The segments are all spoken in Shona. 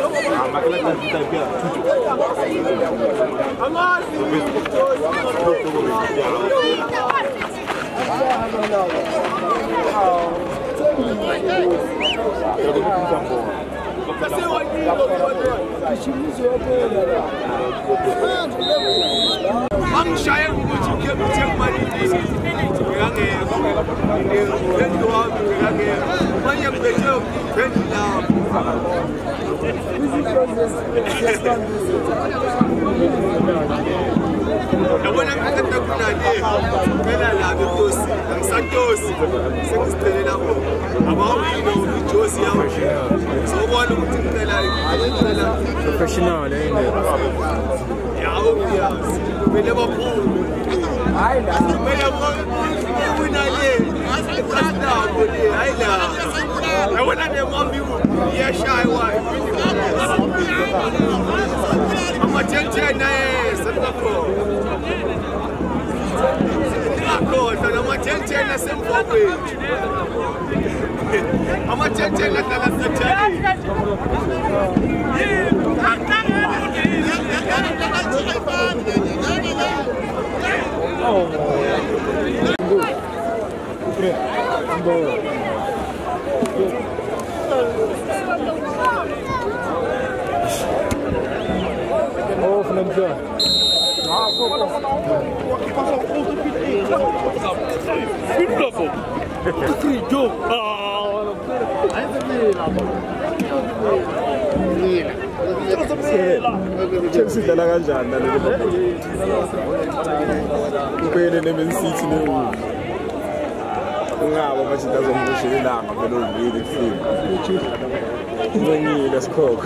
Professional, Chelsea dala kanjani nalo kuphele neman city ne ungaba bathi ndazombushela ilanga phela uvile film ngiyile sikhokho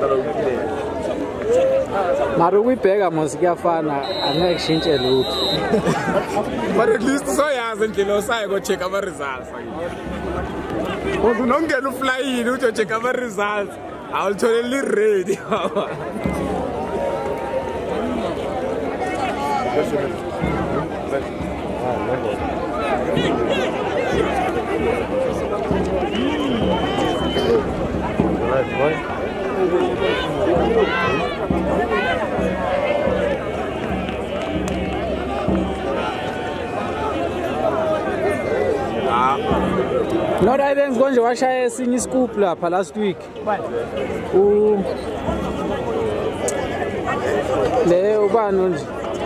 mara ukuyibheka mos kuyafana angeke kushintshe lutho but at least soyazi indlela osaye ko check ama results kodwa nongena uflyini uthi check ama results awulitholeli ready Not I think konje washaya esinye iscoop lapha last week. Le ubani nje.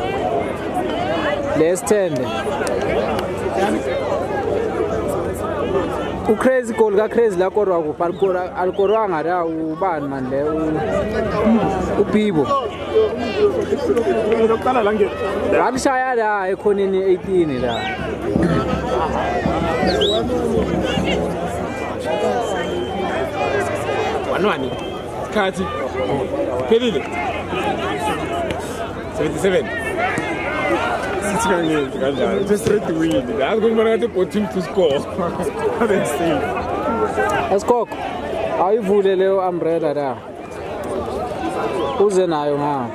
Le stand. U crazy goal ka crazy la korwa ku alkorwa ngara ubani man le uPibo. Lokala lange. Wabishaya la ekhoneni 18 la. Wanwani Kati Pelile 77 Sitting kanjani just straight to win that's going to put him to score let's see Eskok ayivule leyo umbrella la uze nayo nga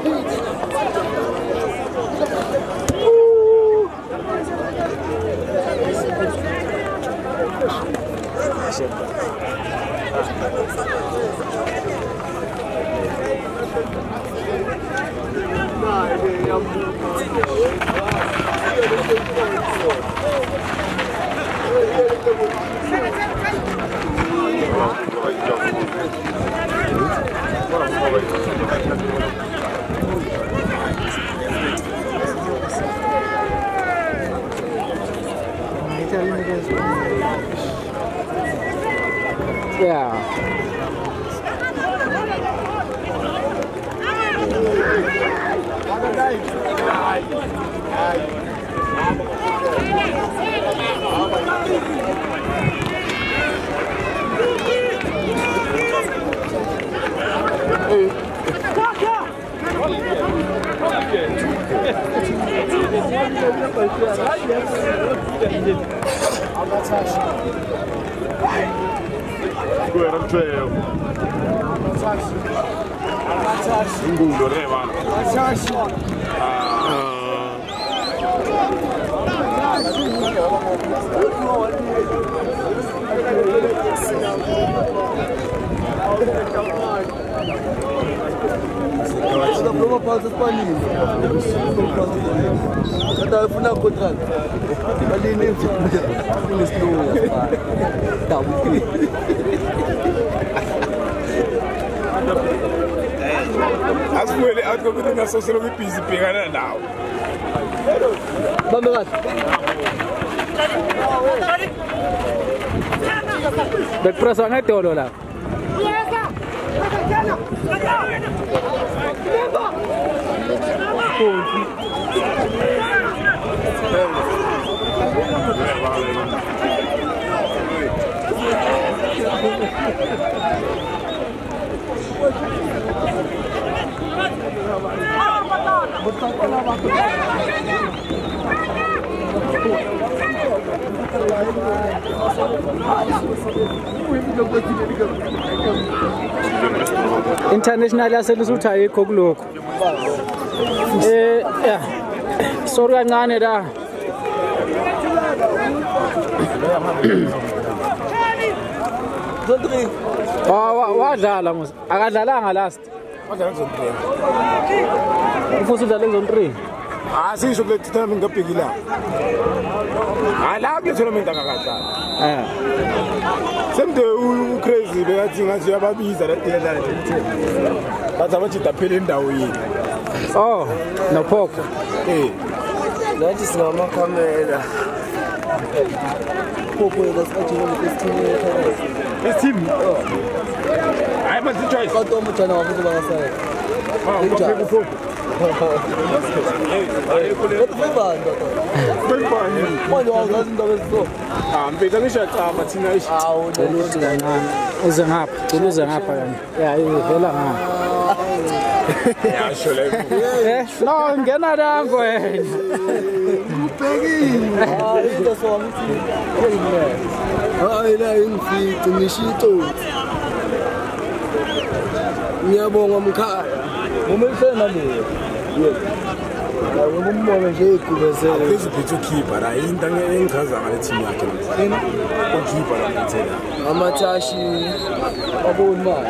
yeah. Problema pausa Spanish. Ada puna kontrak. Bali ni tulis dulu ya. Tahu. Aswele atko kutenga soselo kwipizi pekana nawo. Bamberat. Bekprasa ngetolo la. International yaselusutha ayikho kulokho. Yeah. Sorry kancane la. Wadlala mos. Akadlalanga last. Wadlala zone 3. Ufuthi udlale zone 3. Sisho kule tournament ngapekila. Ala kule tournament akakadlala. Semde u crazy bekathi ngathi yababiza la dlala nje. Bathi abachita phela indawo yini. Oh, no poke. Nathi singama camera. Popo yasathini This team. I must choice. Kodwa umjana wafuthi bangasaya. Ngaphe ku Manje awuzazi indaba ezizo. Mpela ngishaqama thina ishi. Awu Uluthi kancane. Uze ngapha, uze ngapha kana. Yeah, ivela ngapha. Yasho leyo. No, ngena la ngwena. ubhekile. Hayi into so ngithi. Hayi la ingifici ngishito. Ngiyabonga mkhaya. Ngumesena leyo. Yebo. Ngumbono nje igubezele. Beziphethe ukhipha la into engichaza ngale team yakhe. Ukhipha la ngithela. Amathashi aboni manje.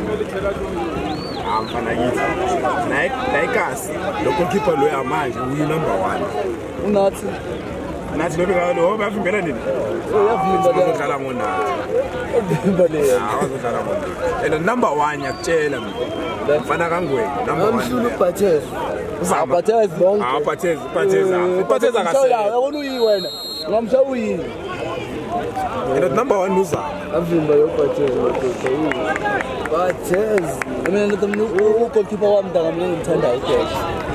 Mfana yithi. Naikasi. Lo goalkeeper lo yamanje uyi number 1. Unathi. Nathi lo bekalo bavimbela nini? Uyavimba la. Udlala ngonathi. Uvimba le. Awuzodlala ngonathi. And number 1 yakutshela mina. Mfana kangwena number 1. Amshulu Bhatheza. Bhatheza bonke. Bhatheza kahle. Yabona uyi wena. Ngamsha uyini. And number 1 uzama. Avimba yo Bhatheza. Mina ngithi ugoalkeeper wami mntaka mina ngimthanda iDash.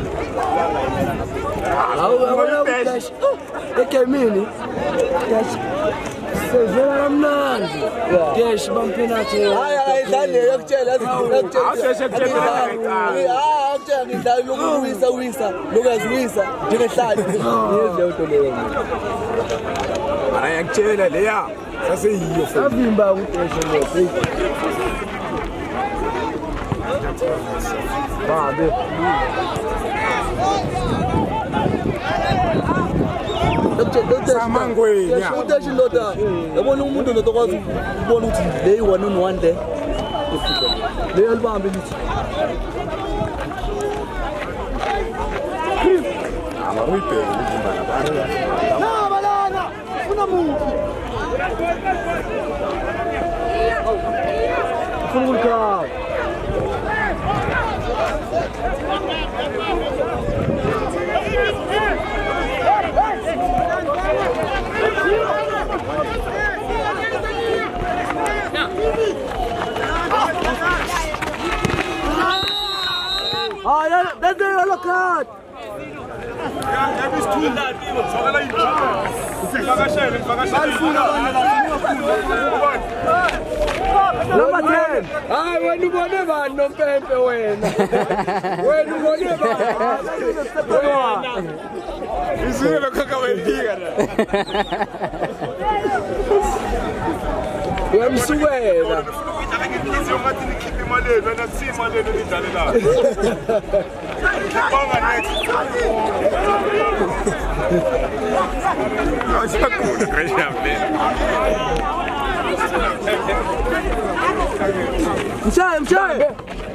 Awubona uDash. Egemini. Dash. Sezela kamnandi. Dash bampenathe. Hayi ayidlale yokutshela yakutshela. Akutshela ngidlala lokuwisa lokuziwisa njengehlali. Yezwe into leyo. Ara yakutshela leya saseyiyo futhi. Avimba uDash lo. Babe. Samangwenya. Udash ndoda. Yabona umuntu notokwazi ukubona ukuthi le 1-on-1 le. Le albambe lithi. Amawibheke uzimbana bani. Na balana. Ufuna muntu. Ufuna ukukhala. That's the yellow card. Number 10. Hayi wena ubone bani nompempe wena. Wena ubone bani. Izwe lokaka wendiga la. Uyamsukela. Ngizizwe ngathi nikhiphe imali yenu wena si imali yenu nidlale la. Bonga next. Awusakhona ngisho mina. Mshaye.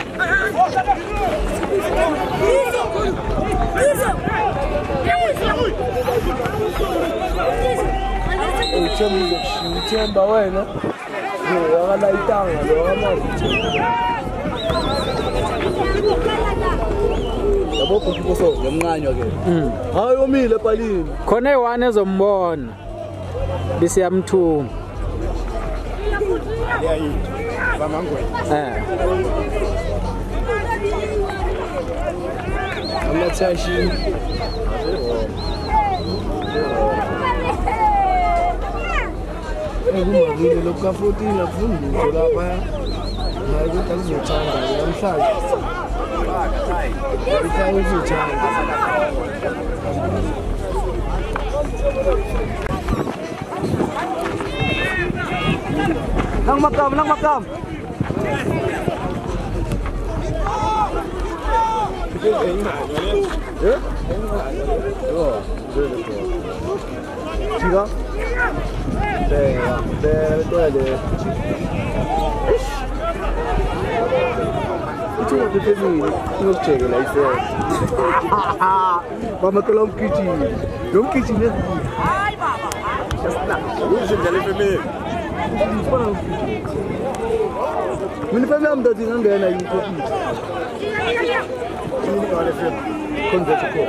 Uchemba wena wakala itanga lo yabo kuso yomncanywa ke hayi omile epalini khona ewane ezombona bese yamthuma amathashi ngumabile lokha 14 afundiswe lapha naye ukuthi akuzothanda namhlanje ukuzothanda nang makam Chica? Itu nak kita ni, nak cek lah itu. Mama kalau dom kici ni. Ay baba. Ini jadi family. Mana family am dah tinggal dia nak ikut. Ini ada film konversi.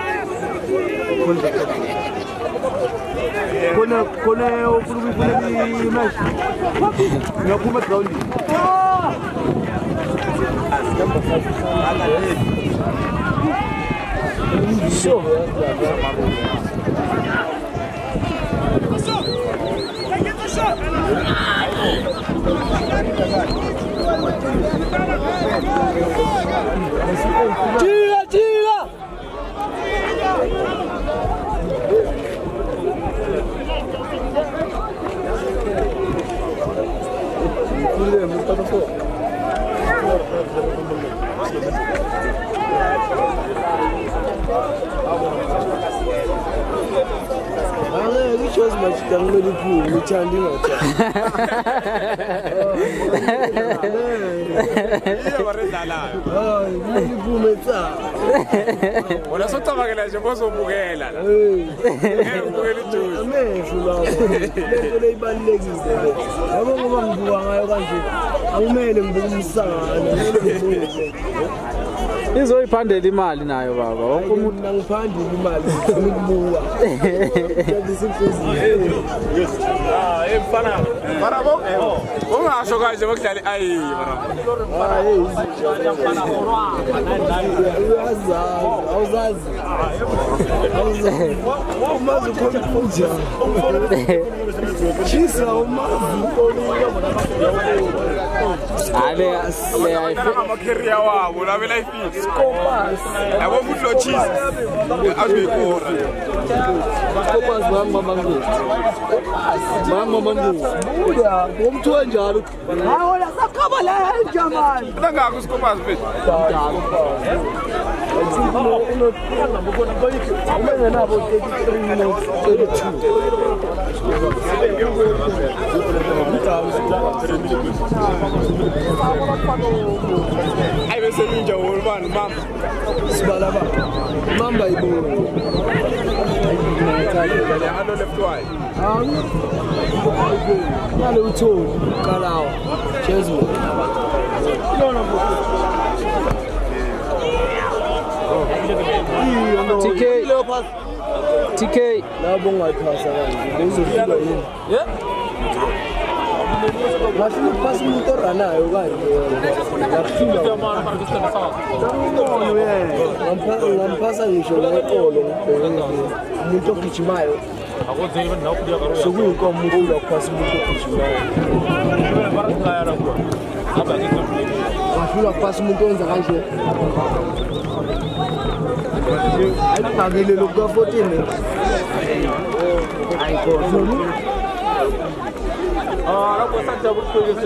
Kone ofuru di match. Ngapuma ground. Show. Tira. Which was much downloaded pool, which I didn't know. Wala sota magala je boso bugela. Bugela juice. Amefula. Lento ibalekile. Yabo ngoba ngibuka ngayo kanje. Awumele ngibukumsana. Izoyiphandela imali nayo baba. Wonke umuntu angiphandela imali ngikubuka. Mfana. Barabo. Ungasho kanje bakudlala ayi barabo. Awuzazi. Umazi konja. Chisa umazi. Ale amakeria wabo la vela ifisi. Scopas. Yabo futlo cheese. Abekora. Scopas mama mangu. Buda, umthu kanjalo. Hawo la sakaba la jamani. Ndanga kuscopas phethu. Umengenabo 33 minutes 32. Ay bese ninja urban mama. Sibalaba. Mamba ibo. Ando left wide. Ngale utho kalawa. Jesu. TK labo ngayiphasa kanje bezofika yini Masih pas motor ranayo kanje laphinda ngampasa ngisho leqolo umuntu ogijimayo sokuyinkomo umuntu uphasa umuntu ogijimayo wafika phasi umuntu wenza kanje ayibhakile lokho ka14 ayikho lapho sanja buqhekise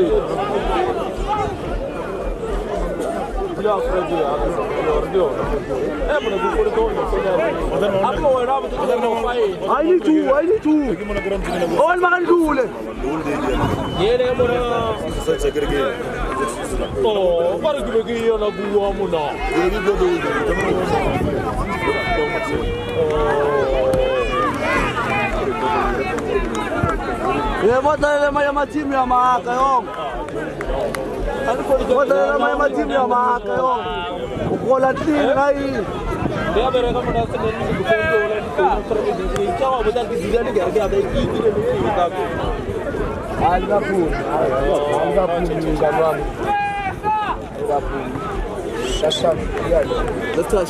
ya Freddy yordio ebona kuqhekona apho wena I need to all man dule yele bona Oh, para que me yo na buah muna. Ya bota nama tim ya maka yong. Bota nama tim ya maka yong. Bola tim lagi. Dia berada pada senen di foto oleh di Jawa betul di sini dia ada itu dia. Algapur ni gamam. Algapur. Shasham. Letas.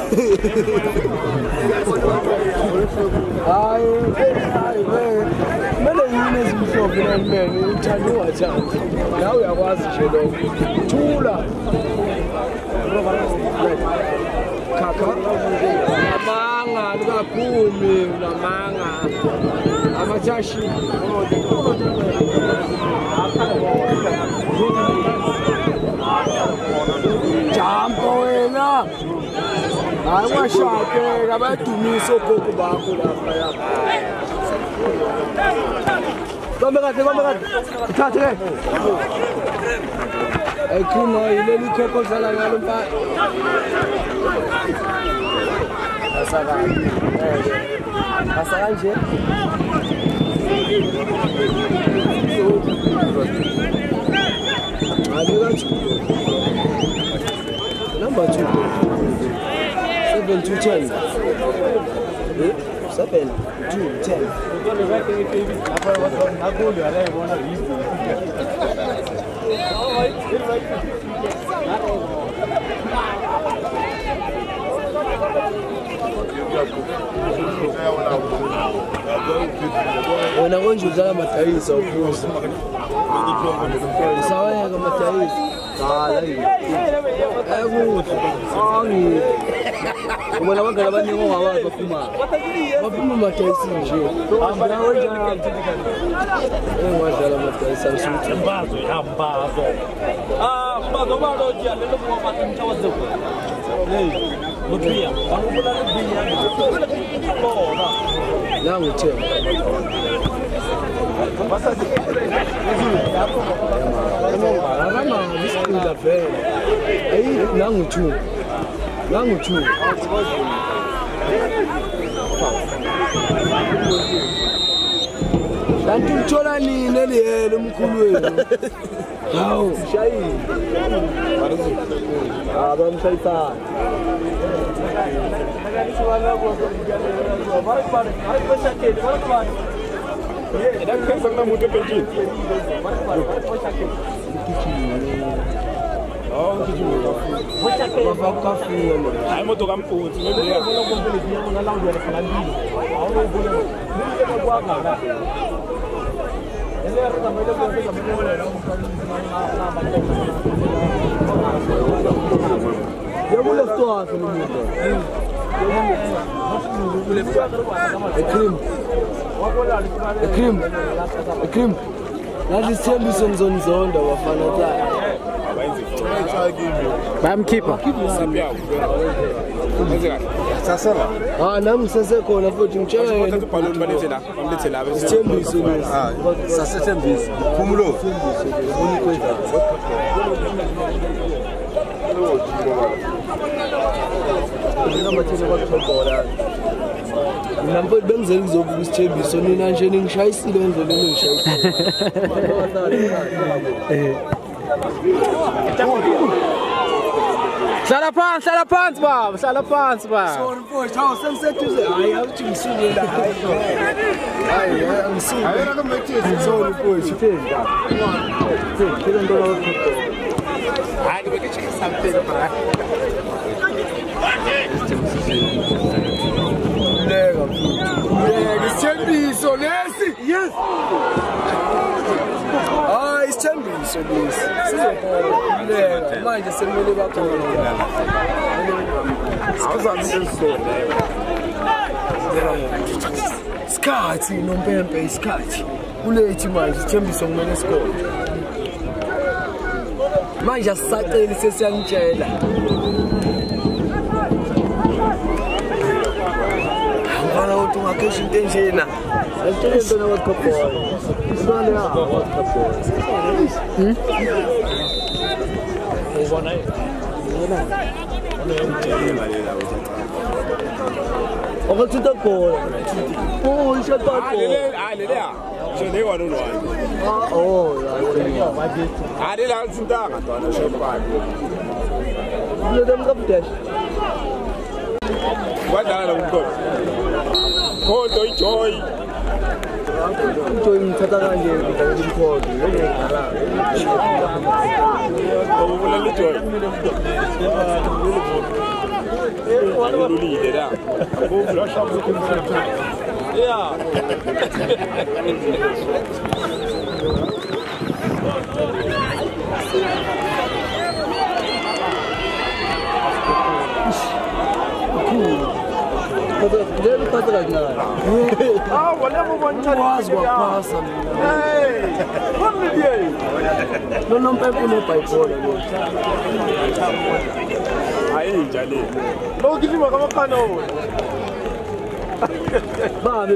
Ai. Mana yini zimsho finalmente uthando wajani. Nawe uyakwazi nje lo. Thula. Kaka. Amanga lukaphumi namanga. Amachashi. Jambo wena. Hayi washake abadumiso gogo bakho lapha yapha. Kombe kade. Thathe ke. Ekhino yileli khokho dlala ngalo mpa. Asaka nje. Number 2. 7 to 10. 7 to 10. Wena konje udlala amatayisa ufuzi. Sawayeka amatayisa. Hayi. Ekuhle. Angi. Ubona bagala abaningi ongawazi baphuma. Baphuma amatayisa nje. Amba wenjani? Engadlala amatayisa usuthi Hambazo. Mbazo balo dia lelo kwa watu mtawazo. Hey. Lupia. Anubula lupia. Nangu the. Basathi. Akama ngisicula vele. Ayi nangu 2. Nangu 2. Kanti uthola nini eliyele umkhulu wenu? Hawu, shayini. Abamshayisana. Ekrim. Nalisithembiso ngizonizonda bafana tsaya. Bayamkhipha. Sasela. Nami ngisesekhona futhi ngitshela yena Balloon balethe la. isithembiso lesi. Sasethembisa. Phumulo. Nampo benzela kuzobuka isithembiso nina nje ningishayisile endleleni engishayisile. Hlala phansi baba, hlala phansi baba. Sorry mfowethu, sengiseduze. Hayi awuthi ngisuke la. Hayi ngisuke. Ayena komethisi. Sorry mfowethu. Phela ntona wakho. Hayi beke check something bra. Lega mfowethu. Isithembiso lesi. Yes. Isithembiso lesi. Sizokhona manje sekumele bakhona. Isikhathi nompempe isikhathi. Kulethi manje isithembiso kumele sikhona. Manje asisaceli sesiyangitshela. Ngibona ukuthi ungakhesha into enjena. Ngicela into nawakhophola. Isibale ya wakhophola. Wakathinta goal. Oh, ishot ball. Shone wa no one. Oh, La tshintanga twana shot ball. Lo dem ka dash. Wadala umntwana. Khodo ijoy. Join ngithatha kanje ngikhodo. Ubula lijoy. Ululile la. Yeah. Deve fazer nada. Ah, whatever one time. Quase passa. Hey, vamos ver. Não pega no pai fora. Aí, jali. Não que lima kama kana wewe. Bambe.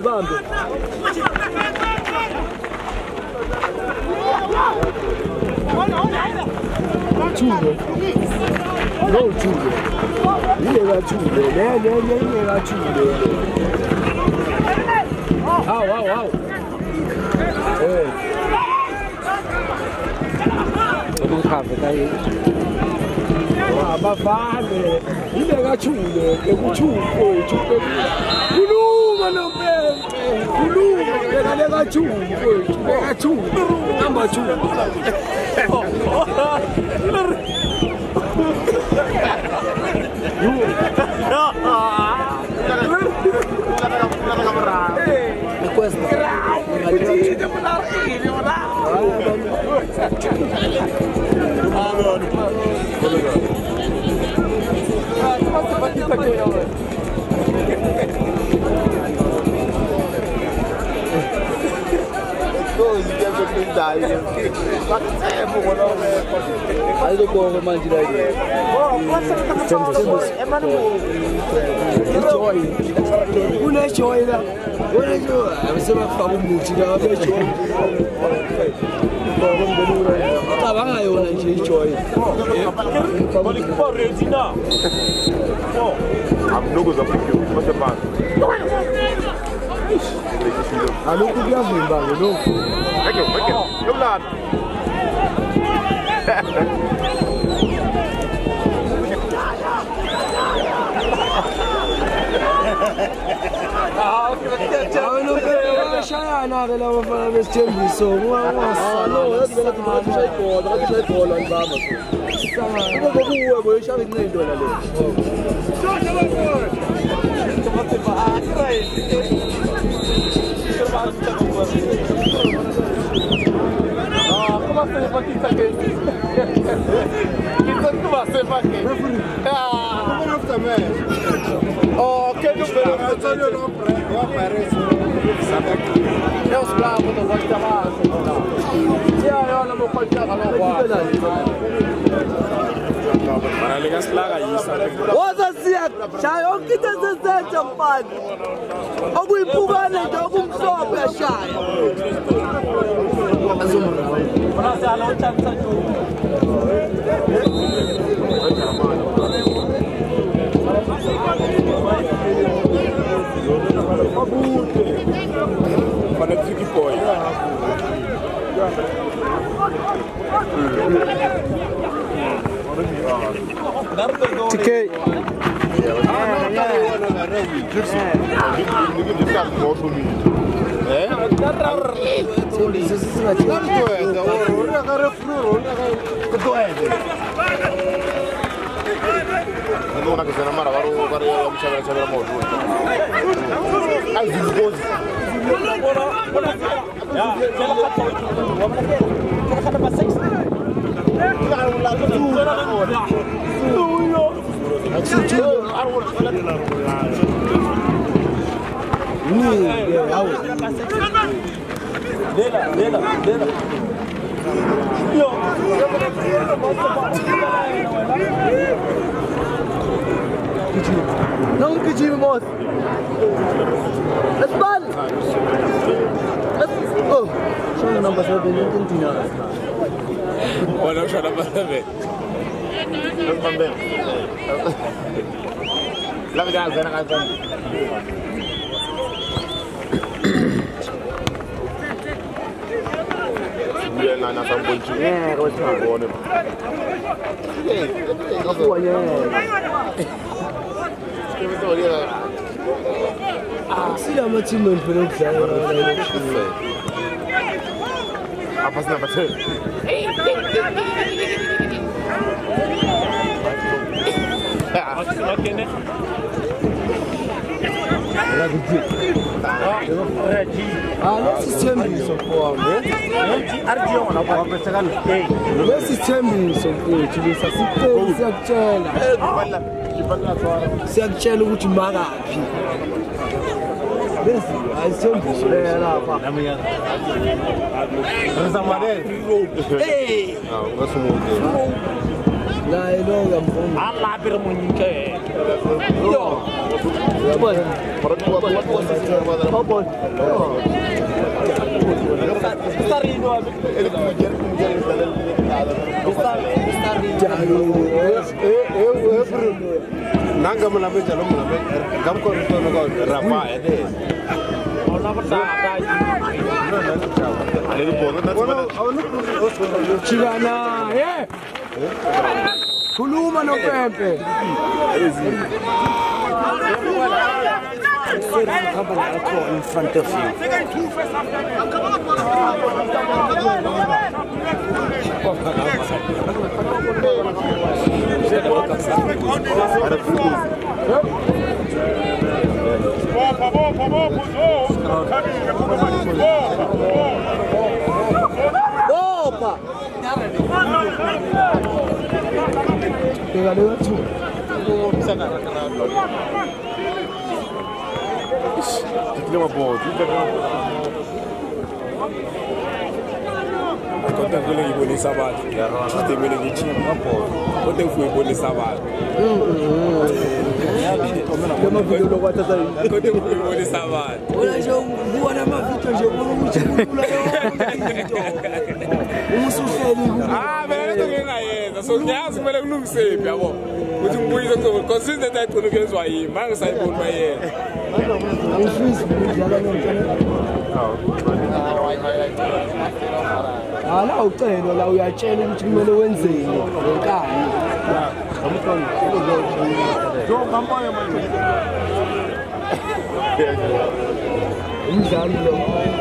Chulo. No chulo. Ile chulo. Ne chulo. Wow. Eh. Vamos cafe daí. Abafane. Ile chulo. Ke kuchulo. Kuluma no pempe. Kuluma. Ke chulo. Namba chulo. Ayo ko manjira ini. Una joy la. Una joy. Abisema famu mutira abejo. Tabanga yona nje joy. Bali kwa retina. Oh. Amdogo za kupio. Mate bana. Alo kuja vimba no. Vekio. Yolad. Shayana vela wafana besithembiso wasala kushayikhola ngibamba kuba kuwe boyishaka incendo la le Oh, que eu espero não aparece. Eu escravo do Costa Massa. E aí, olha meu Costa Massa. Para ligar as plagas aí, sabe? Oza siya, shayo kita sesenza mfana. Okuyibukana nje okumhlophe ashaya. Azomra. Frase ala uchansa tu. Para tricky boy. TK. Non è che se ne mara varo c'aveva molto. Ai disposi. Ya, jangan kata itu. Jangan kata pasal. Dela. Yo. Não kecil moos. Espan. Oh, saya nampak saya beli tintina. Walau saya dapat lebih. لا بدي أعرف أنا قاعد أنا سامبل شيء sila mathimeni phela ukudlala apa sih nama tu? Lesithembiso kwami lesithembiso mfethu siyakutshela ukuthi makaphi lesi ayithembiso lapha la ilonga mfundo Allah bermunyike yo nanga mulabe jalo mulabe gam ko to no rafa ede ona berada ale bono na chilana khuluma noPempe in front of you. Opa! Pegale tu. Uma boa, quando eu vou ibo ni sabat, te mele ni chi, quando eu fui ibo ni sabat. Kama video lo kwata sai. Quando eu fui ibo ni sabat. Ona jo buona ma video jo bolo muchula yo. Umusufeli. Ah, mas eu também aí, só que as mele não sei, piabo. Muito muito então, consiste até tudo que eles aí, mas sai por aí. Ala ucela la uyatshela ukuthi kumele wenzeni ngenkani. Umdlali lo.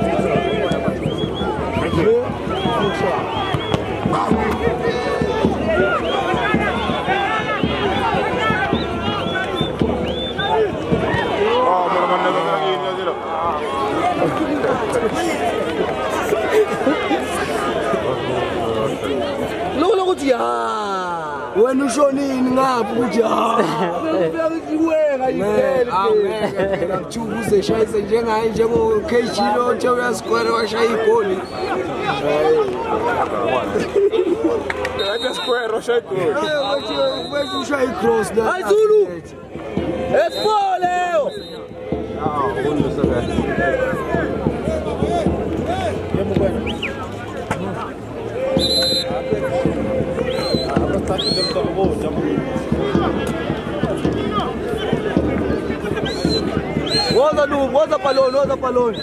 Lo kuthi ya wena ushonini ngaphi kuthi ha uyakuthi wena yiphele phela kuchukuze shayise njengaye njengo KG lo nje uyasquare washaya igoli Até square washaya igoli wena ushaya icross la Ayizulu esfole Woza balon.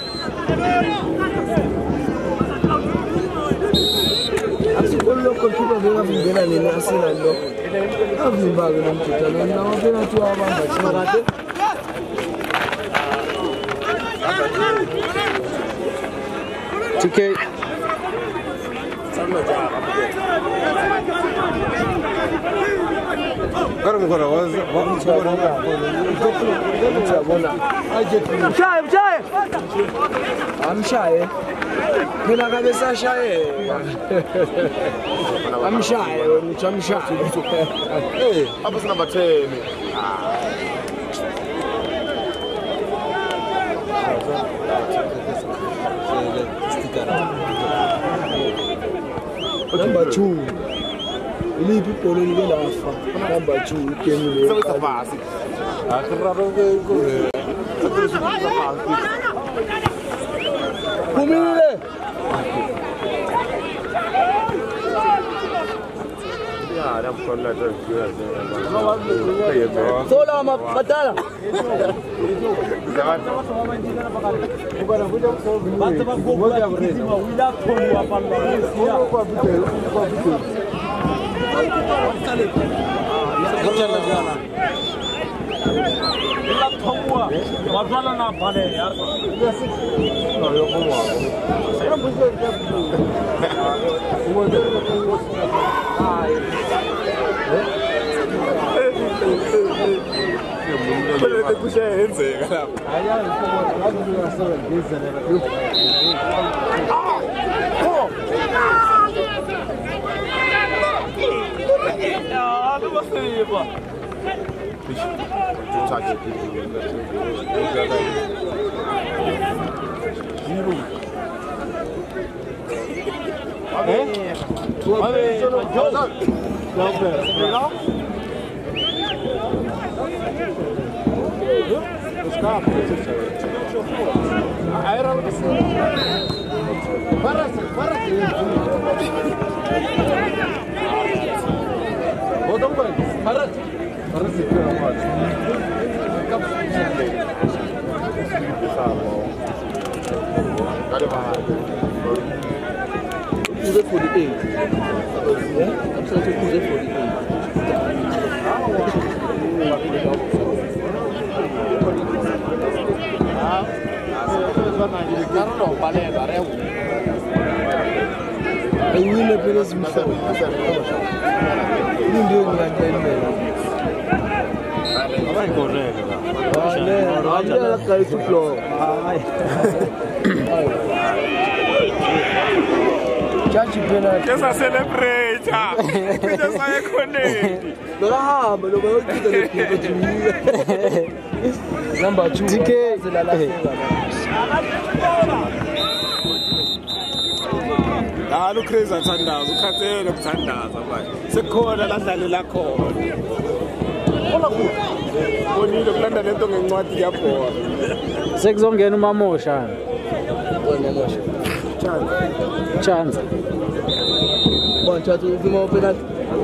Asikolo computer vela vingena nina asina lo. Avimba ke nomthutha na wabena tu abamba thina kade. TK Agora vamos Mshaye. Amshaye. Mina kabe sashaye. Amshaye wena amshaye. apa sih nama temi? Number 2. Ili people ile lafa. Number 2 kemi. Sabe essa base? Agarraram o Kumile. Sola matala. Esa celebrate. Kuja saya connect. Berahamba lo bayokita le number 2 TK Halu crazy athandaza ukhathele ukuthandaza manje. Sekhona la dlalela khona. Bona ku. Bonile kulanda lento ngencwadi yabhola. sekuzongena umamosha. Umamosha. Chance. Boncha tu vimo penalty.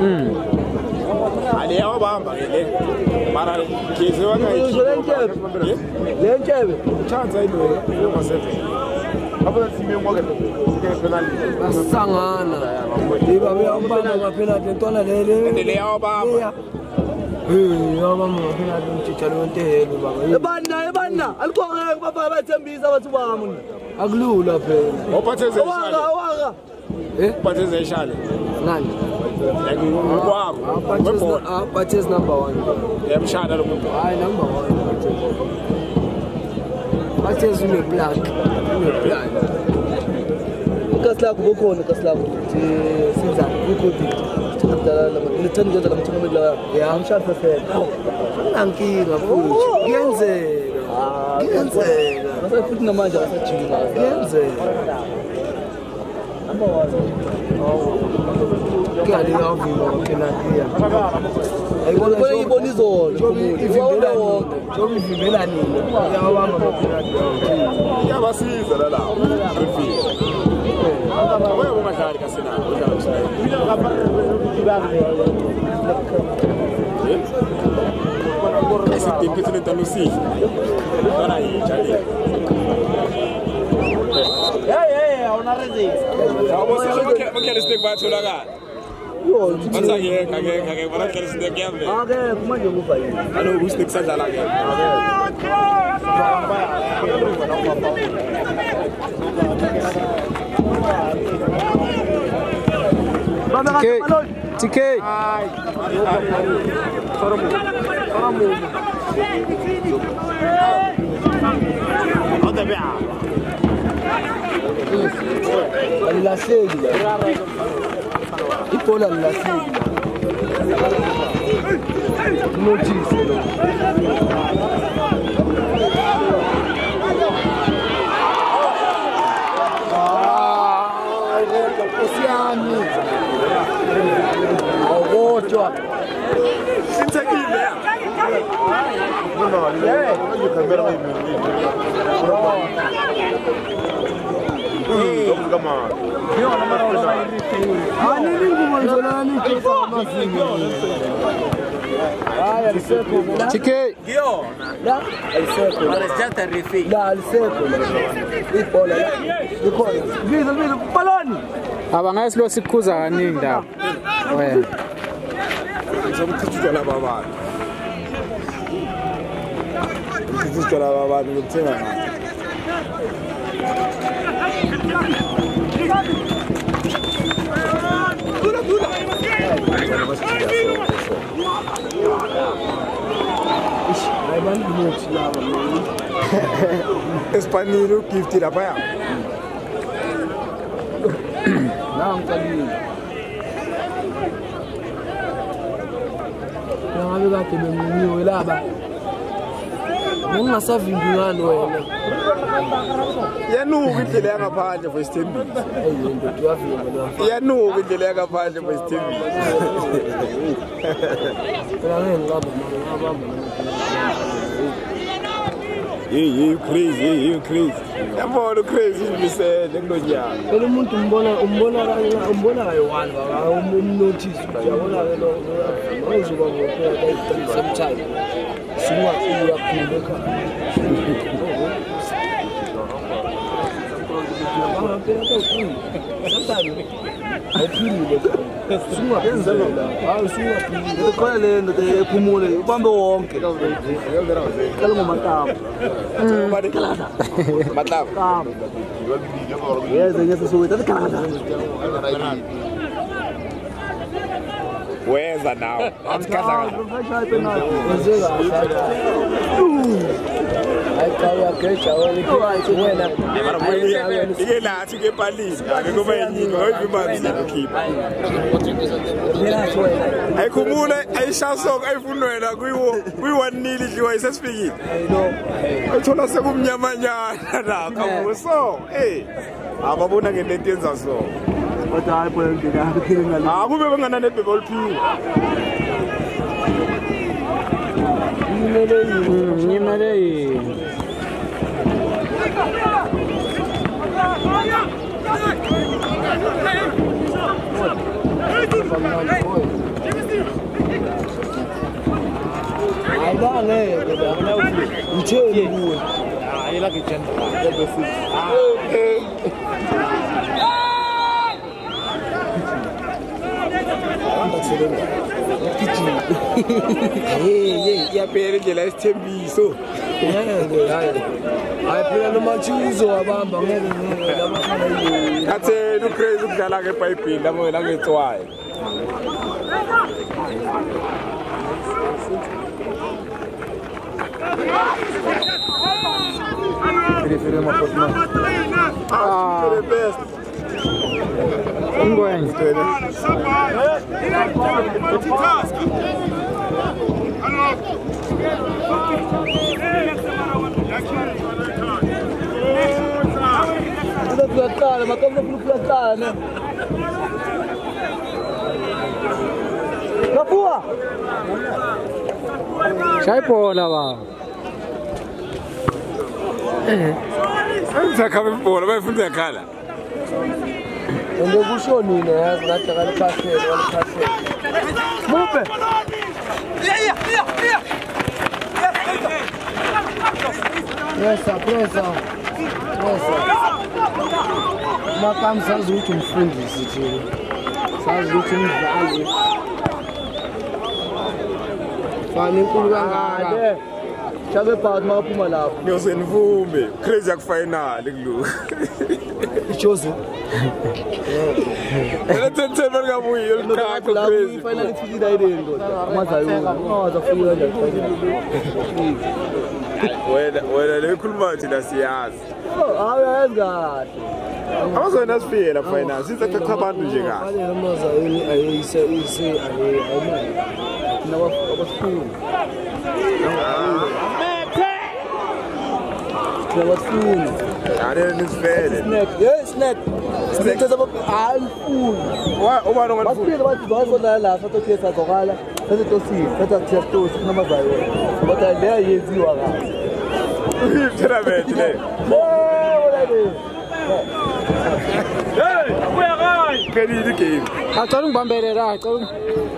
Ali yawabamba ngele. Mara kize wakayithi. Lenchebe. Chance ayidwe yomasethe. Abona sime ngoke penalty. Basangana. Iba uyambamba ngapenalty ntona lele. Ndele yawabamba. Yabamba ngapenalty umthichalo wentehelo baba. Ebanda alikhona baba bathembisa abathi bami. Akulula phela. Ophatheze ishale. Waka. Ophatheze ishale. Nani? Kwakho. Webhola. Batheze number 1. Yamshada lo muntu. Hayi number 1. Batheze une black. Kaslako bukhona kaslako. Sinza ukodi. Abdala ngithanda njenga lamthumela la. Ya mshada sasa. Ankinga futhi. Kuyenzeka. Mase futhi namanje asajima. Kuyenzeka. Kali yavuma penalty. Ayibona ibona izolo. Ivimbela wonke. Jobi ivimbela nini? Yabamba penalty. Yabasiza la. Wewe umadlali kasina. Esse tempo que tu não se. Para aí, Charlie. Una resist. Você não quer esse debate lá, cara? Mas aqui, para que esse debate aqui. Okay, como é que eu vou fazer? Alô, o stick sai da lá, TK. Ai. La sedia. Y por la sedia. Muchísimo. man. Chike. لا السيكل رجعت الريفي لا السيكل بيض بالون Abangasi lo sikhuza kaningi la. Wena. Ngizomkhuthuza laba bantu. Ngizomkhuthuza laba bantu ngithenga ngathi. Espanilo gift lapha ya. Nangkalini. Ngabe kade bengiwe laba. Ngingasavimbi ngalo wena. Yanuka indlela yangaphandle for isithembiso. Ayinto tuyavimba. Yanuka indlela yangaphandle for isithembiso. Phela ngengaba ngabamba. You crazy. Yabona crazy ngisele kulonyaka. Phela umuntu umbona kayi-one umnotice uyabona ke lo uzoba ngophela sometime singathi uyaphila ekhaya. Khona le nto ephumule ubambe wonke kale ngomataba Matlavu. yeze ngesosokwethu akalada Weza now. Asikhaza. Ike lathi ke palini. Akekho bayinyinga oyivimanzi ukukhipha. Ayikhumule ayishasonke ayifunwela kuyi-1-0 idliwa isesifikile. Ayithola sekumnyamanyana la kamuso. Ababona ngento yenza so. kodwa hayi phela ndlela yaphila ngale Akube bengana nebhebe oliphiwe. Nyimele yini? ayibane ngitheni kuwe ayela kitchen Iyaphela indlela yesithembiso. hayi phela nomatshizo wabamba ngeke labafana yini Katheni uCrazy ukudlala ngeBhayibheli labo langetswayo. The best. Ngwenye. kuyaqala maqala kuyaqala ne Kapua Shayibhola ba. Ngizakhamba ibhola bayifunda yakhala. ende kushonile yazi kade kalikhathele Mupe Presa Makam sazi ukuthi umfundisi thina sazi ukuthi umdlali fani inkulu kangaka chabe phakathi maphuma lapho Ngiyosenivume Crazy akufinal kulo. ichozi Lethe bakabuye ulikhakho Crazy. final ifikile ayideni ndoda amazayo ungawaza fuya nje Wena lekhuluma thina siyazi. ayenza kahle Awuzona sifike la final. Sizathatha abantu nje kahle. Fanele amazayini ayise ayimali nabafuni nabafuni Ade nisifele. snack tazama alfuni Ubani ongafuni? basifike bathi bazodlala la sathokhesa zokala sathokhisi sathokhisi namazayo kodwa le yenziwa kahle Thina bethu le. Penny the game. I told him Bambera, I told him.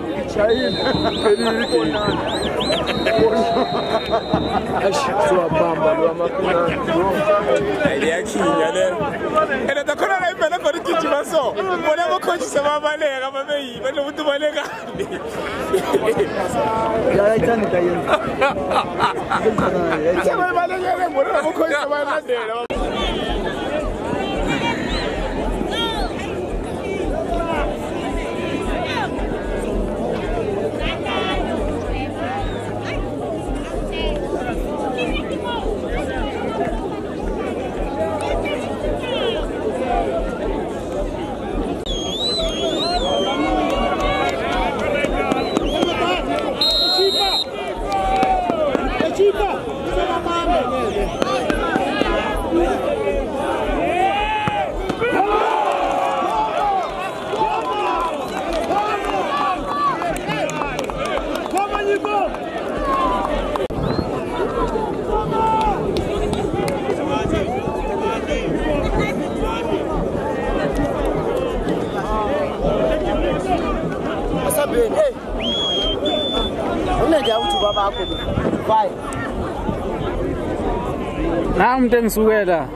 I'm doing together.